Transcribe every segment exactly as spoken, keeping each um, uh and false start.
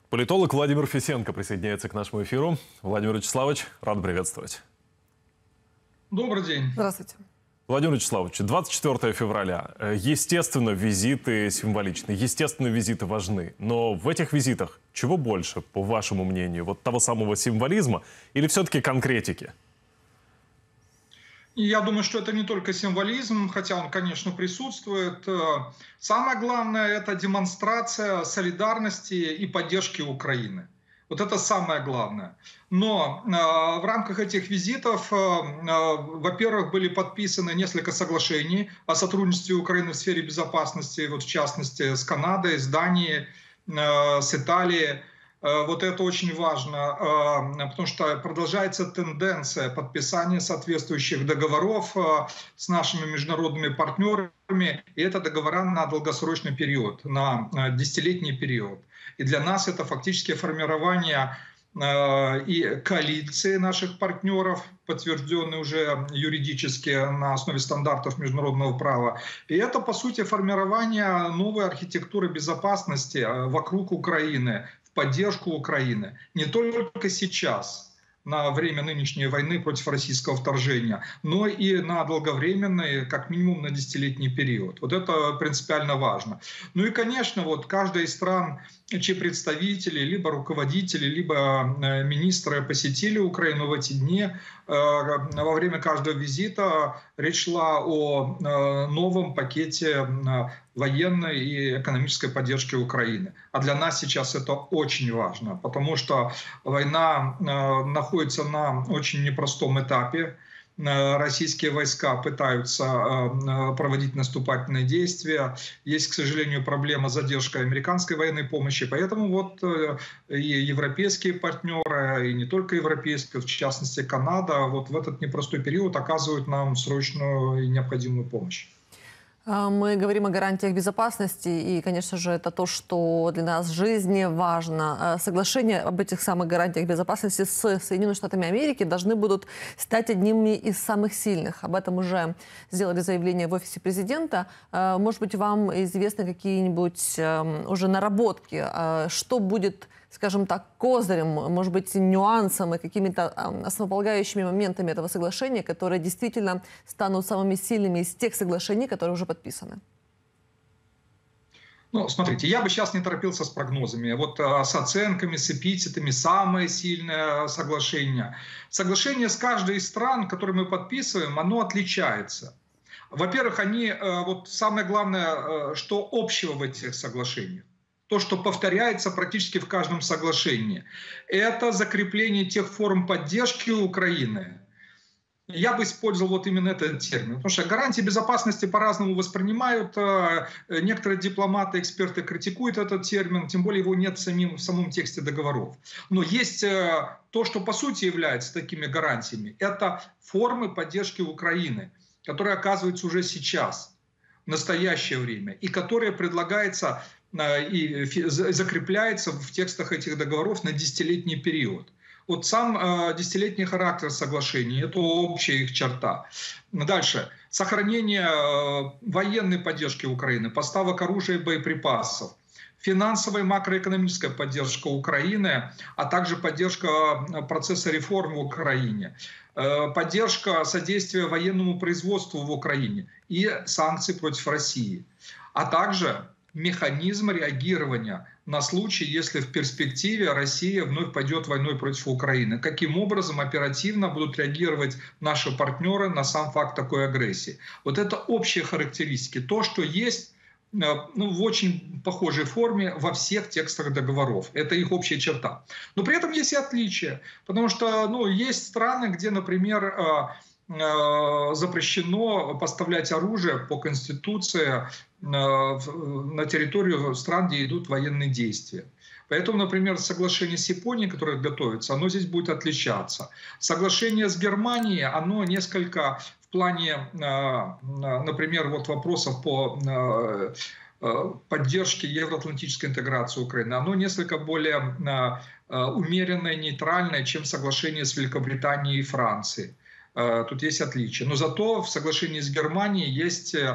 Политолог Владимир Фесенко присоединяется к нашему эфиру. Владимир Вячеславович, рад приветствовать. Добрый день. Здравствуйте. Владимир Вячеславович, двадцать четвёртого февраля. Естественно, визиты символичны, естественно, визиты важны. Но в этих визитах чего больше, по вашему мнению? Вот того самого символизма или все-таки конкретики? Я думаю, что это не только символизм, хотя он, конечно, присутствует. Самое главное – это демонстрация солидарности и поддержки Украины. Вот это самое главное. Но э, в рамках этих визитов, э, э, во-первых, были подписаны несколько соглашений о сотрудничестве Украины в сфере безопасности, вот в частности с Канадой, с Данией, э, с Италией. Э, вот это очень важно, э, потому что продолжается тенденция подписания соответствующих договоров э, с нашими международными партнерами. И это договора на долгосрочный период, на э, десятилетний период. И для нас это фактически формирование э, и коалиции наших партнеров, подтвержденные уже юридически на основе стандартов международного права. И это, по сути, формирование новой архитектуры безопасности вокруг Украины, в поддержку Украины. Не только сейчас, на время нынешней войны против российского вторжения, но и на долговременный, как минимум на десятилетний период. Вот это принципиально важно. Ну и, конечно, вот каждая из стран, чьи представители, либо руководители, либо министры посетили Украину в эти дни, во время каждого визита речь шла о новом пакете военной и экономической поддержки Украины. А для нас сейчас это очень важно, потому что война находится на очень непростом этапе. Российские войска пытаются проводить наступательные действия. Есть, к сожалению, проблема с задержкой американской военной помощи. Поэтому вот и европейские партнеры, и не только европейские, в частности Канада, вот в этот непростой период оказывают нам срочную и необходимую помощь. Мы говорим о гарантиях безопасности, и, конечно же, это то, что для нас в жизни важно. Соглашения об этих самых гарантиях безопасности с Соединенными Штатами Америки должны будут стать одними из самых сильных. Об этом уже сделали заявление в офисе президента. Может быть, вам известны какие-нибудь уже наработки, что будет, скажем так, козырем, может быть, нюансом и какими-то основополагающими моментами этого соглашения, которые действительно станут самыми сильными из тех соглашений, которые уже подписаны? Ну, смотрите, я бы сейчас не торопился с прогнозами. Вот а, с оценками, с эпитетами, самое сильное соглашение. Соглашение с каждой из стран, которые мы подписываем, оно отличается. Во-первых, они, вот самое главное, что общего в этих соглашениях. То, что повторяется практически в каждом соглашении. Это закрепление тех форм поддержки Украины. Я бы использовал вот именно этот термин. Потому что гарантии безопасности по-разному воспринимают. Некоторые дипломаты, эксперты критикуют этот термин, тем более его нет в, самим, в самом тексте договоров. Но есть то, что по сути является такими гарантиями. Это формы поддержки Украины, которые оказываются уже сейчас, в настоящее время, и которые предлагаются и закрепляется в текстах этих договоров на десятилетний период. Вот сам э, десятилетний характер соглашений – это общая их черта. Дальше. Сохранение э, военной поддержки Украины, поставок оружия и боеприпасов, финансовая и макроэкономическая поддержка Украины, а также поддержка процесса реформ в Украине, э, поддержка содействия военному производству в Украине и санкции против России, а также механизм реагирования на случай, если в перспективе Россия вновь пойдет войной против Украины. Каким образом оперативно будут реагировать наши партнеры на сам факт такой агрессии. Вот это общие характеристики. То, что есть ну, в очень похожей форме во всех текстах договоров. Это их общая черта. Но при этом есть и отличия. Потому что ну, есть страны, где, например, запрещено поставлять оружие по Конституции на территорию стран, где идут военные действия. Поэтому, например, соглашение с Японией, которое готовится, оно здесь будет отличаться. Соглашение с Германией, оно несколько в плане, например, вот вопросов по поддержки евроатлантической интеграции Украины, оно несколько более умеренное, нейтральное, чем соглашение с Великобританией и Францией. Тут есть отличия. Но зато в соглашении с Германией есть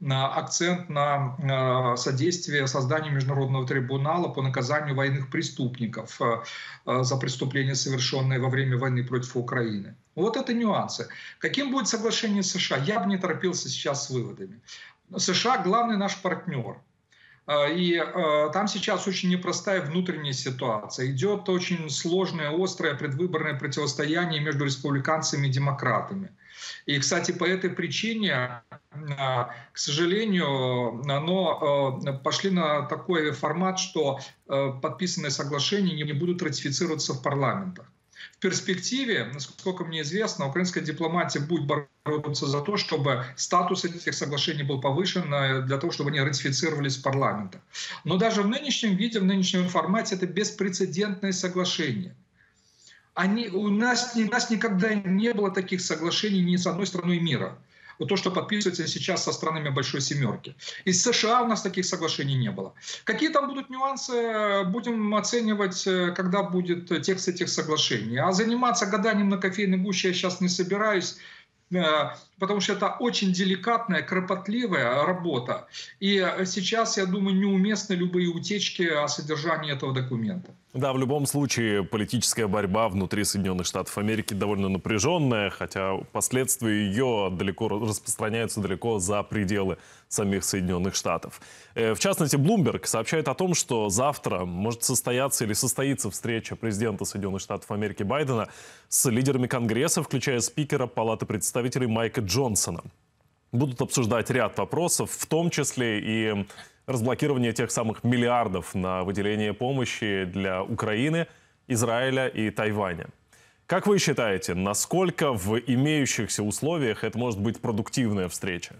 акцент на содействие созданию международного трибунала по наказанию военных преступников за преступления, совершенные во время войны против Украины. Вот это нюансы. Каким будет соглашение с США? Я бы не торопился сейчас с выводами. США – главный наш партнер. И э, там сейчас очень непростая внутренняя ситуация. Идет очень сложное, острое предвыборное противостояние между республиканцами и демократами. И, кстати, по этой причине, к сожалению, но пошли на такой формат, что подписанные соглашения не будут ратифицироваться в парламентах. В перспективе, насколько мне известно, украинская дипломатия будет бороться за то, чтобы статус этих соглашений был повышен, для того, чтобы они ратифицировались в парламентах. Но даже в нынешнем виде, в нынешнем формате это беспрецедентное соглашение. Они, у, нас, у нас никогда не было таких соглашений ни с одной страной мира. Вот то, что подписывается сейчас со странами Большой Семерки. Из США у нас таких соглашений не было. Какие там будут нюансы, будем оценивать, когда будет текст этих соглашений. А заниматься гаданием на кофейной гуще я сейчас не собираюсь, потому что это очень деликатная, кропотливая работа. И сейчас, я думаю, неуместны любые утечки о содержании этого документа. Да, в любом случае политическая борьба внутри Соединенных Штатов Америки довольно напряженная, хотя последствия ее далеко распространяются далеко за пределы самих Соединенных Штатов. В частности, Bloomberg сообщает о том, что завтра может состояться или состоится встреча президента Соединенных Штатов Америки Байдена с лидерами Конгресса, включая спикера Палаты представителей Майка Джонсона. Будут обсуждать ряд вопросов, в том числе и разблокирование тех самых миллиардов на выделение помощи для Украины, Израиля и Тайваня. Как вы считаете, насколько в имеющихся условиях это может быть продуктивная встреча?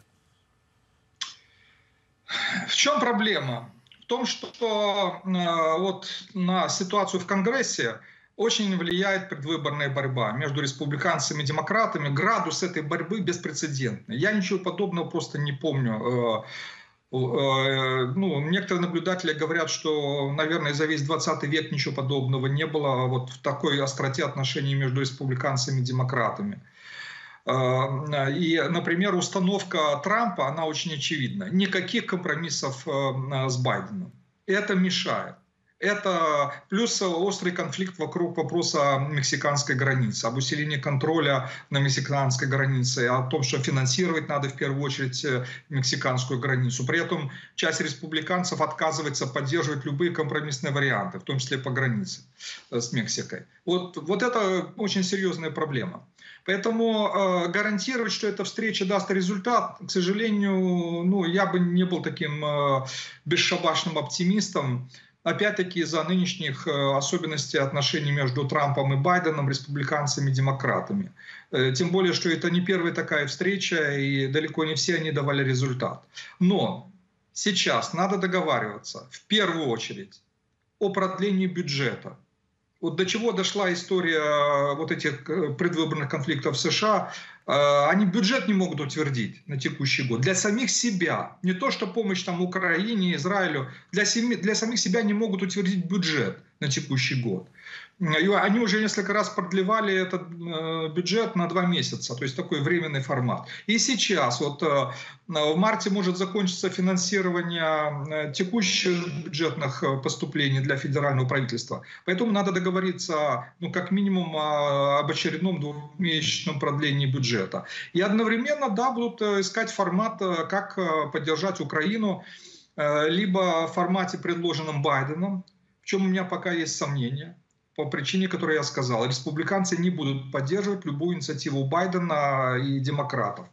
В чем проблема? В том, что э, вот на ситуацию в Конгрессе очень влияет предвыборная борьба между республиканцами и демократами. Градус этой борьбы беспрецедентный. Я ничего подобного просто не помню. Ну, некоторые наблюдатели говорят, что, наверное, за весь двадцатый век ничего подобного не было вот в такой остроте отношений между республиканцами и демократами. И, например, установка Трампа, она очень очевидна. Никаких компромиссов с Байденом. Это мешает. Это плюс острый конфликт вокруг вопроса мексиканской границы, об усилении контроля на мексиканской границе, о том, что финансировать надо в первую очередь мексиканскую границу. При этом часть республиканцев отказывается поддерживать любые компромиссные варианты, в том числе по границе с Мексикой. Вот, вот это очень серьезная проблема. Поэтому э, гарантировать, что эта встреча даст результат, к сожалению, ну, я бы не был таким э, бесшабашным оптимистом. Опять-таки из-за нынешних особенностей отношений между Трампом и Байденом, республиканцами и демократами. Тем более, что это не первая такая встреча, и далеко не все они давали результат. Но сейчас надо договариваться в первую очередь о продлении бюджета. Вот до чего дошла история вот этих предвыборных конфликтов в США. Они бюджет не могут утвердить на текущий год. Для самих себя, не то что помощь там Украине, Израилю, для, семи, для самих себя не могут утвердить бюджет на текущий год. И они уже несколько раз продлевали этот бюджет на два месяца, то есть такой временный формат. И сейчас, вот в марте может закончиться финансирование текущих бюджетных поступлений для федерального правительства. Поэтому надо договориться, ну, как минимум, об очередном двухмесячном продлении бюджета. И одновременно, да, будут искать формат, как поддержать Украину, либо в формате, предложенном Байденом, в чем у меня пока есть сомнения. По причине, которую я сказал, республиканцы не будут поддерживать любую инициативу Байдена и демократов.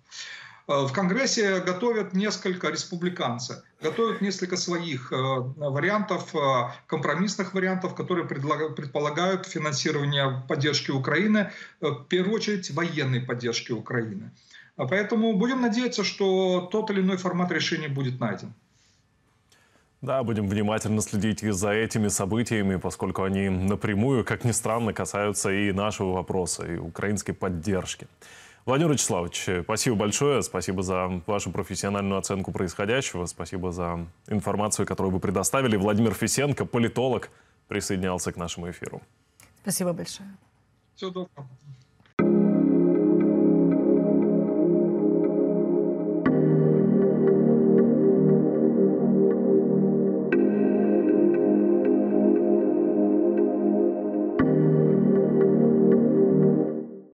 В Конгрессе готовят несколько республиканцев, готовят несколько своих вариантов, компромиссных вариантов, которые предполагают финансирование поддержки Украины, в первую очередь военной поддержки Украины. Поэтому будем надеяться, что тот или иной формат решения будет найден. Да, будем внимательно следить и за этими событиями, поскольку они напрямую, как ни странно, касаются и нашего вопроса, и украинской поддержки. Владимир Вячеславович, спасибо большое, спасибо за вашу профессиональную оценку происходящего, спасибо за информацию, которую вы предоставили. Владимир Фисенко, политолог, присоединялся к нашему эфиру. Спасибо большое. Всего доброго.